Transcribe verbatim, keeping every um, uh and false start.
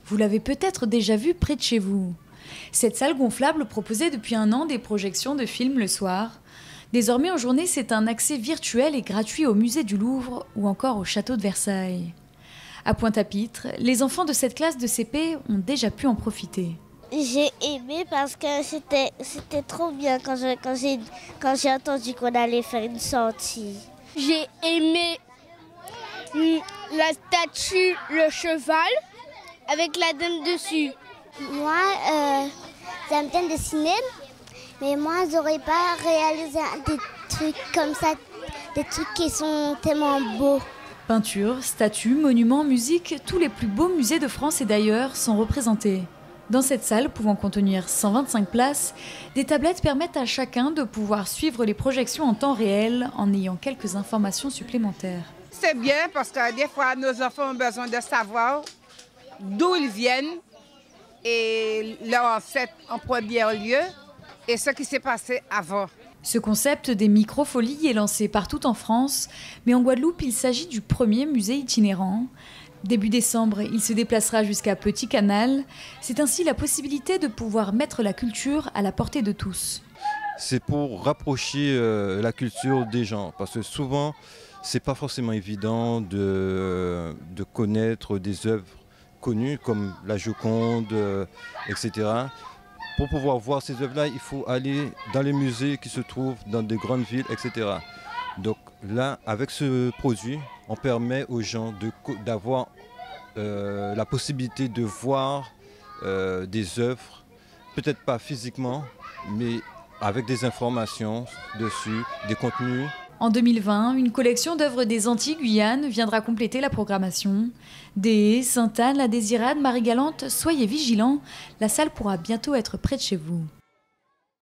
Vous l'avez peut-être déjà vu près de chez vous. Cette salle gonflable proposait depuis un an des projections de films le soir. Désormais, en journée, c'est un accès virtuel et gratuit au musée du Louvre ou encore au château de Versailles. À Pointe-à-Pitre, les enfants de cette classe de C P ont déjà pu en profiter. J'ai aimé parce que c'était c'était trop bien quand j'ai quand j'ai quand j'ai entendu qu'on allait faire une sortie. J'ai aimé la statue, le cheval avec la dame dessus. Moi, euh, j'aime bien dessiner, mais moi, j'aurais pas réalisé des trucs comme ça, des trucs qui sont tellement beaux. Peinture, statues, monuments, musique, tous les plus beaux musées de France et d'ailleurs sont représentés. Dans cette salle, pouvant contenir cent vingt-cinq places, des tablettes permettent à chacun de pouvoir suivre les projections en temps réel en ayant quelques informations supplémentaires. C'est bien parce que des fois, nos enfants ont besoin de savoir d'où ils viennent et leur ancêtre en premier lieu et ce qui s'est passé avant. Ce concept des microfolies est lancé partout en France, mais en Guadeloupe, il s'agit du premier musée itinérant. Début décembre, il se déplacera jusqu'à Petit Canal. C'est ainsi la possibilité de pouvoir mettre la culture à la portée de tous. C'est pour rapprocher euh, la culture des gens, parce que souvent, c'est pas forcément évident de, de connaître des œuvres connues comme la Joconde, euh, et cetera. Pour pouvoir voir ces œuvres-là, il faut aller dans les musées qui se trouvent dans des grandes villes, et cetera. Donc là, avec ce produit, on permet aux gens de, d'avoir euh, la possibilité de voir euh, des œuvres, peut-être pas physiquement, mais avec des informations dessus, des contenus. En deux mille vingt, une collection d'œuvres des Antilles Guyane viendra compléter la programmation. Des Sainte-Anne, La Désirade, Marie-Galante, soyez vigilants, la salle pourra bientôt être près de chez vous.